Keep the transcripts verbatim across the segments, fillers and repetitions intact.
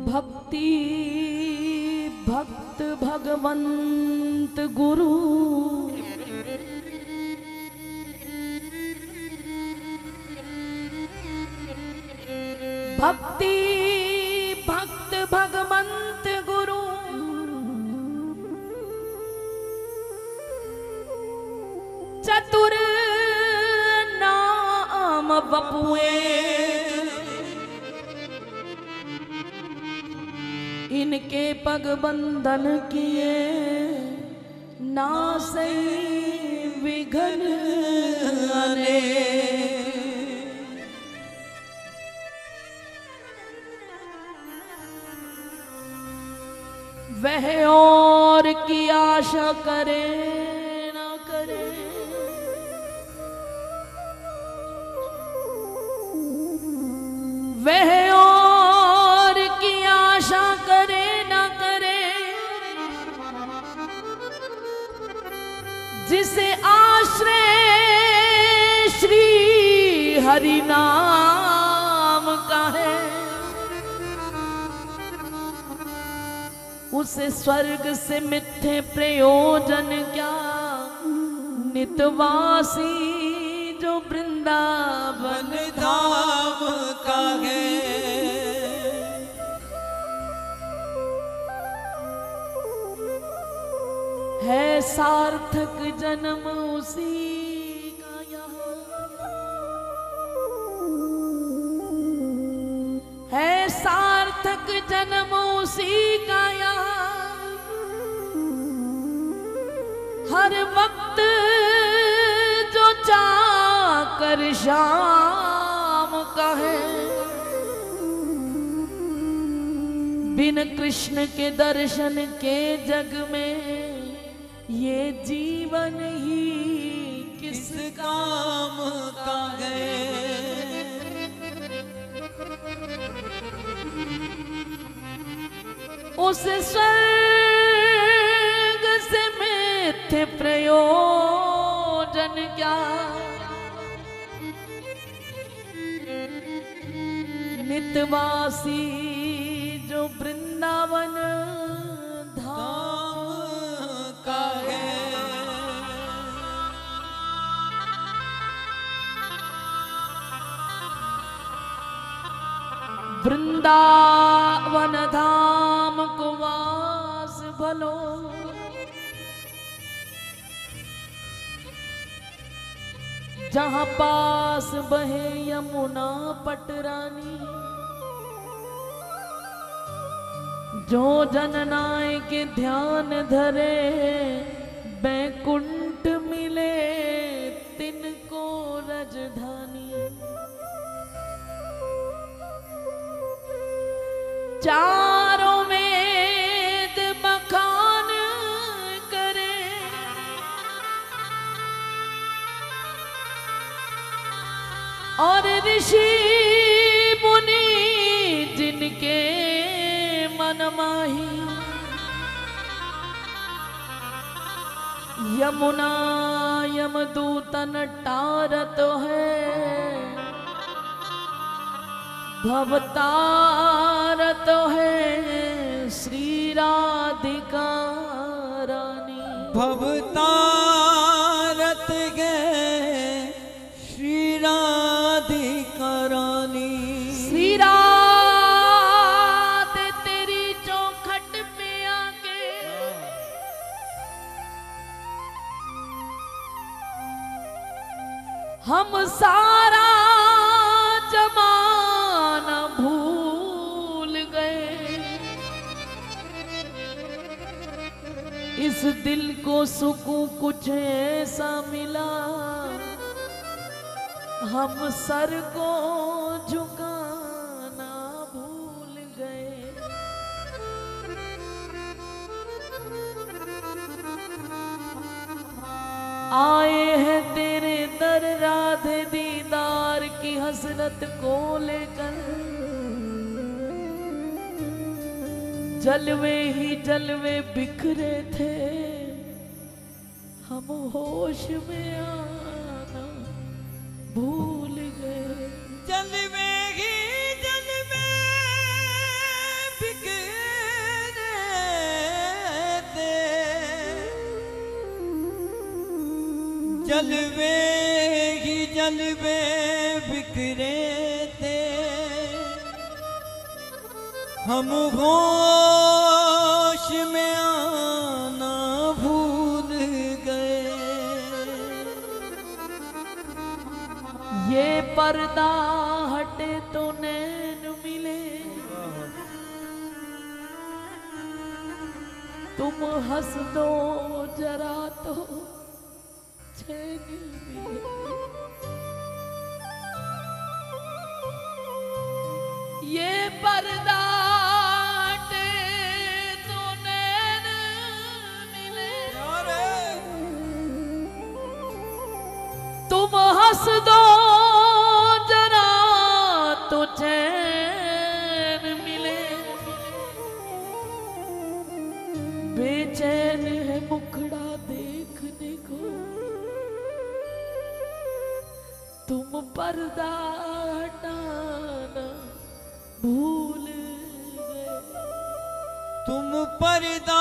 भक्ति भक्त भगवंत गुरु भक्ति भक्त भगवंत गुरु चतुर नाम बपुए इनके पग बंधन किए नासै विघन अने वह और की आशा करे ना करे वह और की आशा करे ना करे जिसे आश्रय श्री हरि नाम का है उसे स्वर्ग से मिथ्ये प्रयोजन क्या नितवासी जो वृंदावन धाम का है है सार्थक जन्म उसी का यहाँ है सार्थक जन्म उसी का यहाँ हर वक्त जो चाकर शाम का है बिन कृष्ण के दर्शन के जग में ये जीवन ही किस काम का है उस स्वर्ग से मिथ्ये प्रयोजन क्या नितवासी जो वृंदावन धाम का है वृंदावन धाम को वास भलो जहां पास बहे यमुना पटरानी जो जननाय के ध्यान धरे बैकुंठ मिले तिनको रजधानी चारों वेद बखान करे और ऋषि मुनि जिनके मन माही यमुना यमदूतन टारत है भवतारत है श्री राधिका रानी भवतारत गए श्री राधिका रानी श्री राधे तेरी चौखट पे आके हम सारा जमाना भूल गए इस दिल को सुकून कुछ ऐसा मिला हम सर को झुकाना भूल गए आए हैं तेरे दर राधे दीदार की हसरत को लेकर जलवे ही जलवे बिखरे थे हम होश में आना भूल गए जलवे ही जलवे बिखरे जलवे ही जलवे बिखरे थे, हम होश में आना भूल गए। ये पर्दा हटे तो नैन मिले, तुम हंस दो जरा तो चैन मिले। ये पर्दा हटे तो नैन मिले, तुम हंस दो जरा तो चैन मिले। बेचैन है मुखड़ा देखने को, तुम पर्दा हटाना भूल गए। तुम पर्दा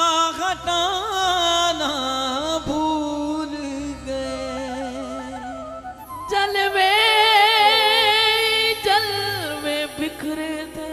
हटाना भूल गए। जलवे जलवे बिखरे थे,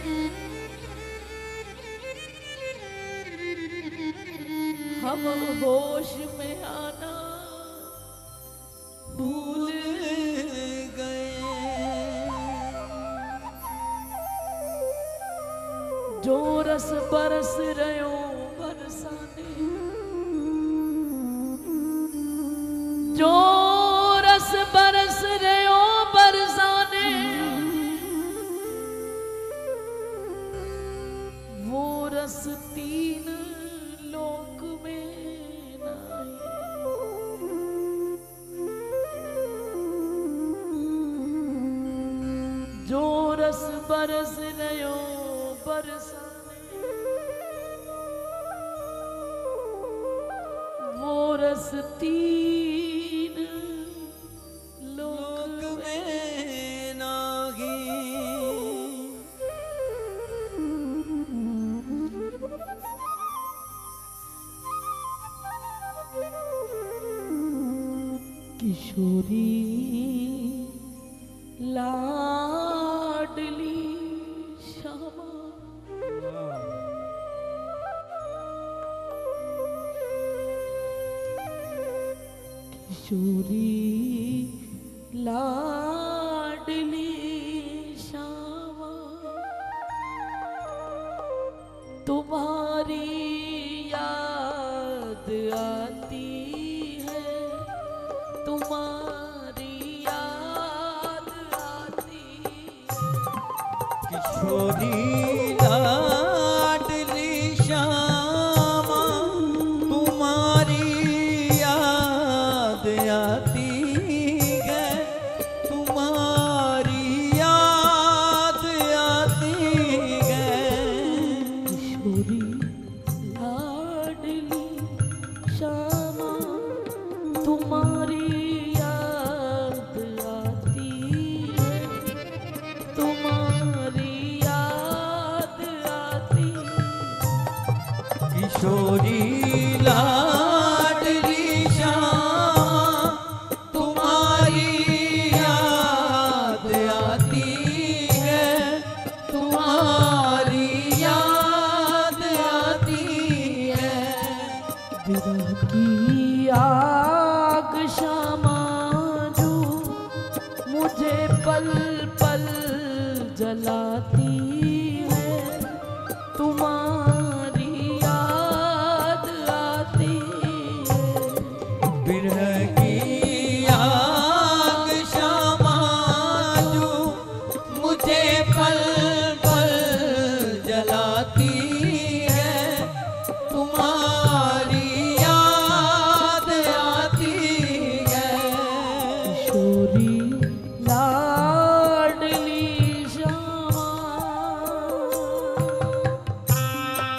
हम होश में आना भूल गए। जो रस बरस रहो बरसाने, जो रस बरस रहो बरसाने, वो रस तीन लोक में नहीं। जो रस बरस रहो बरसाने, वो रस तीन लोक में नाही। किशोरी लाडली श्यामा, किशोरी लाडली श्यामा, तुम्हारी याद आती है, तुम्हारी याद आती है। किशोरी लाडली श्यामा, तुम्हारी याद आती है, तुम्हारी याद आती है। किशोरी लाडली श्यामा, तुम्हारी याद आती है, तुम्हारी याद आती है। किशोरी लाडली श्यामा, तुम्हारी याद आती है, तुम्हारी याद आती है। विरह की आग श्यामा जो मुझे पल पल जलाती है, तुम्हारी याद आती है। विरह की आग श्यामा जो मुझे पल पल जलाती है, तुम्हारी याद आती है। किशोरी लाडली श्यामा,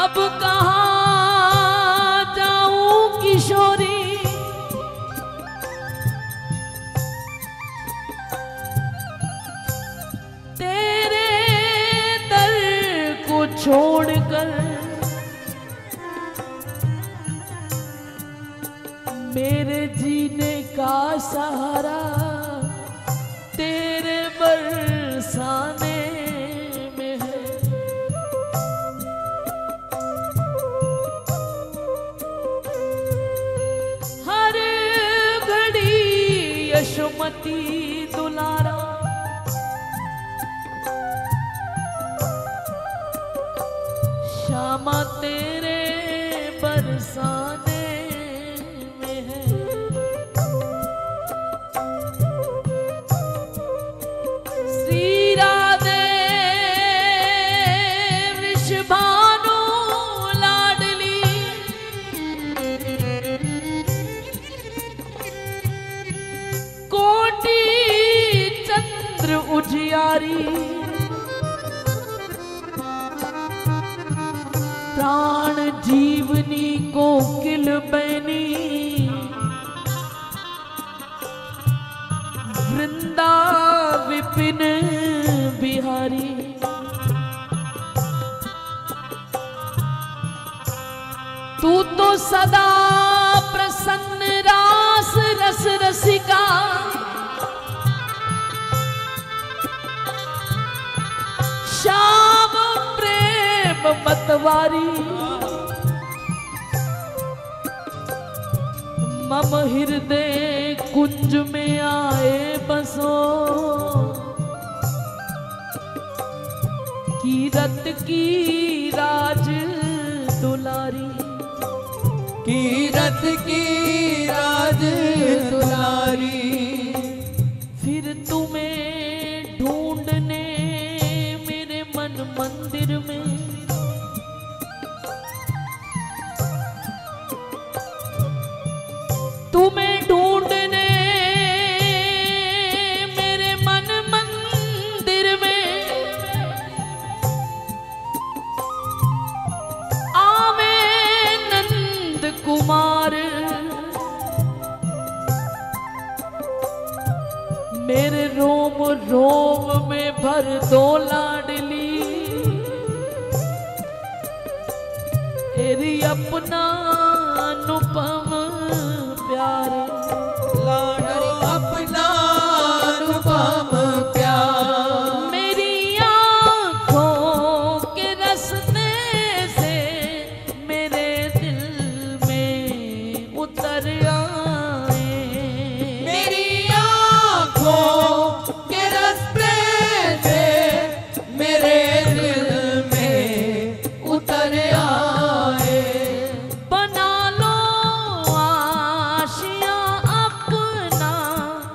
अब कहाँ जाऊं किशोरी, तेरे दर को छोड़कर। मेरे जीने का सहारा तेरे बरसाने में है। हर घड़ी यशोमती दुलारा, श्यामा तेरे बरसाने में है। श्री राधे वृषभानु लाडली, कोटि चंद्र उजियारी, प्राण जीवनी कोकिल बैनी, वृंदा विपिन बिहारी। तू तो सदा प्रसन्न रास रस रसिका, श्याम प्रेम मतवारी। मम हृदय कुंज में आए बसो, कीरत की राज दुलारी। कीरत की राज दुलारी। फिर तुम्हें ढूंढने मेरे मन मंदिर में, तुम्हें ढूंढने मेरे मन मंदिर में, आवे नंद कुमार। मेरे रोम रोम में भर दो लाडली, तेरी अपना अनुपम प्यार। लाडो अपना अनुपम प्यार। मेरी आँखों के रसने से मेरे दिल में उतर आए। मेरी आँखों के रस्ते से मेरे दिल में उतर आए। बना लो आशियाँ अपना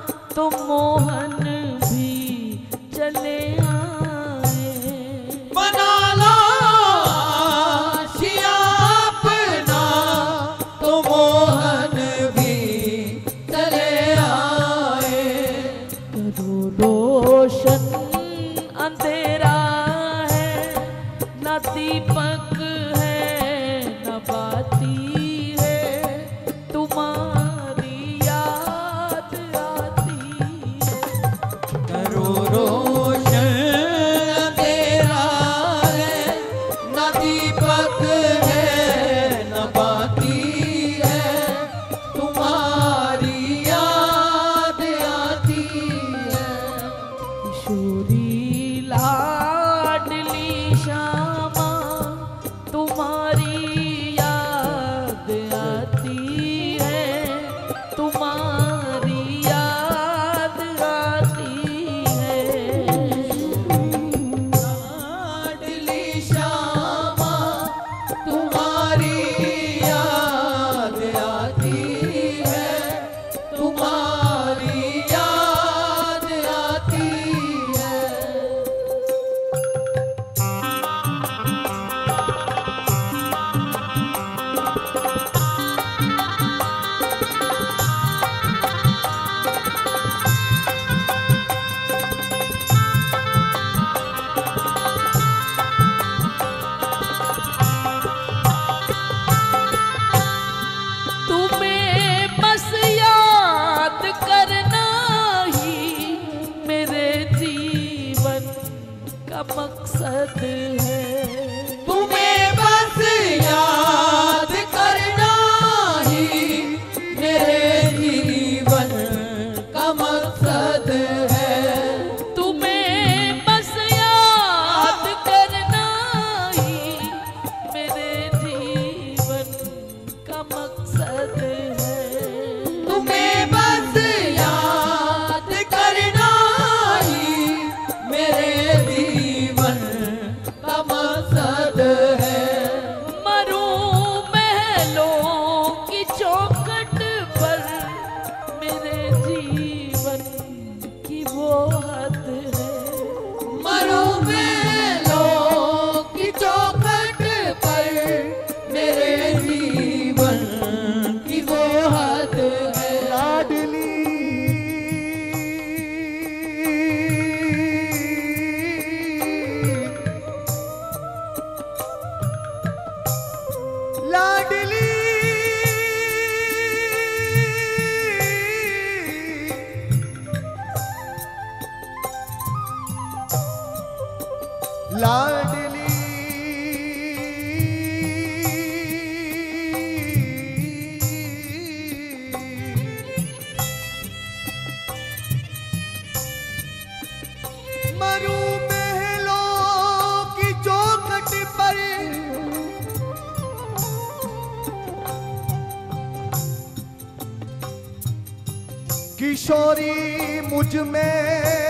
किशोरी मुझ में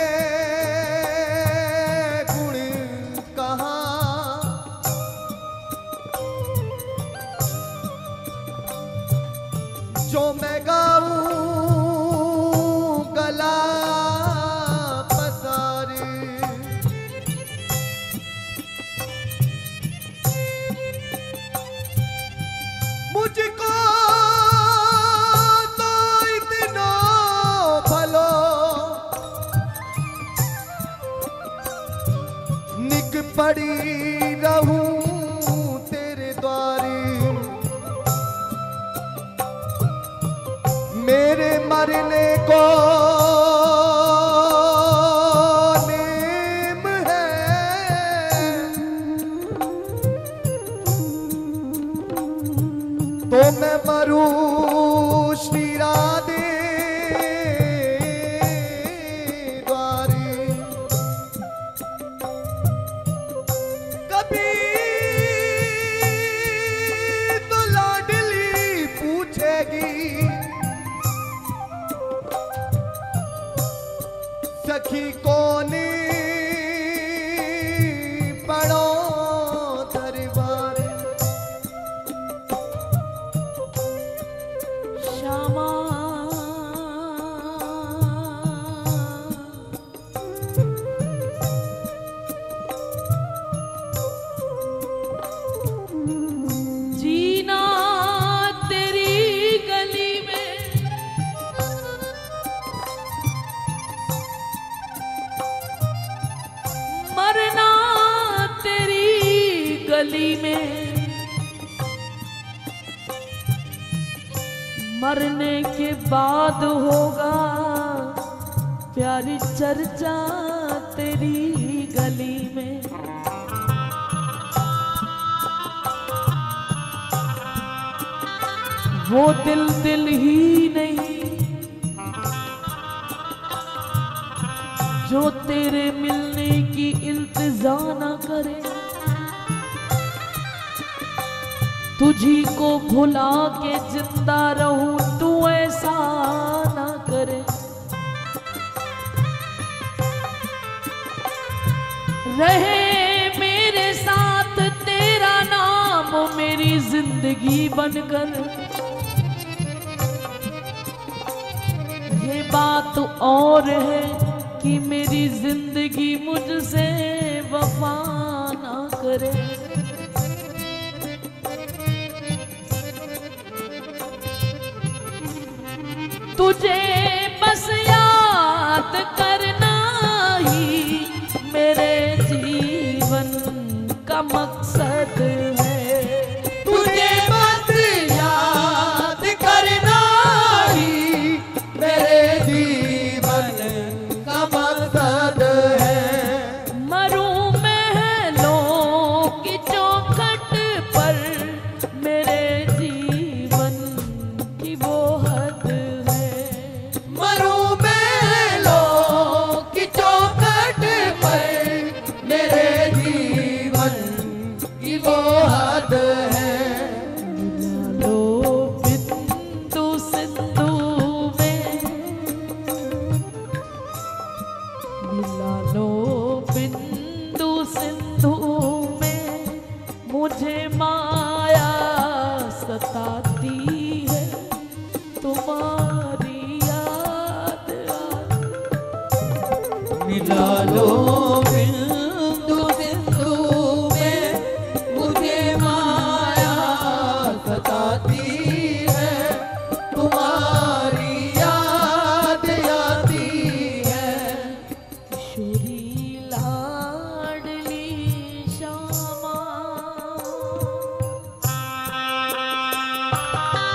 गुण कहाँ, जो मैं गाऊं गला पसार। मुझको तो इतना भलो निक पड़ी रहूं तेरे द्वारे। मेरे मरने को नेम है, तो मैं मरूं श्री राधे द्वारे। कभी तो लाडली पूछेगी सखी कौन पड़ो दरबार। श्यामा जीना तेरी गली में, मरना तेरी गली में। मरने के बाद होगा प्यारी चर्चा तेरी गली में। वो दिल दिल ही नहीं जो तेरे मिलने की इल्तिजा ना करे। तुझी को भुला के जिंदा रहूं तू ऐसा ना करे। रहे मेरे साथ तेरा नाम मेरी जिंदगी बनकर। ये बात और है कि मेरी जिंदगी मुझसे वफा ना करे। तुझे बस याद करना ही मेरे जीवन का मकसद है। तुझे बस याद करना ही मेरे जीवन का मकसद है। मरूं महलों की चौखट पर मेरे जीवन की वो हद है। मरूं महलों की चौखट पर मेरे जीवन की वो हद है। लो बिंदु सिंधु में, मिला लो बिंदु सिंधु में। मुझे माया सताती है तुम्हारी याद आती। मिला लो बिंदु बिंदु में मुझे माया सताती है तुम्हारी याद आती है। किशोरी लाडली श्यामा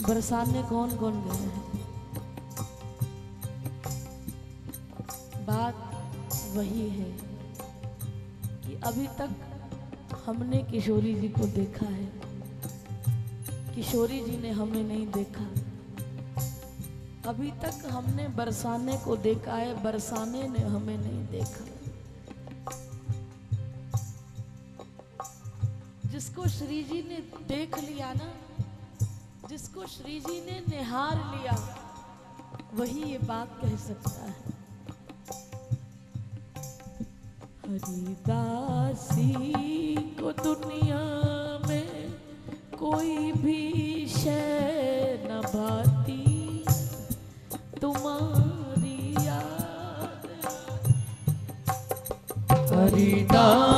बरसाने कौन कौन गए हैं? बात वही है कि अभी तक हमने किशोरी जी को देखा है, किशोरी जी ने हमें नहीं देखा। अभी तक हमने बरसाने को देखा है, बरसाने ने हमें नहीं देखा। जिसको श्री जी ने देख लिया ना, जिसको श्री जी ने निहार लिया, वही ये बात कह सकता है। हरिदासी को दुनिया में कोई भी शय न भाती, तुम्हारी याद हरिदास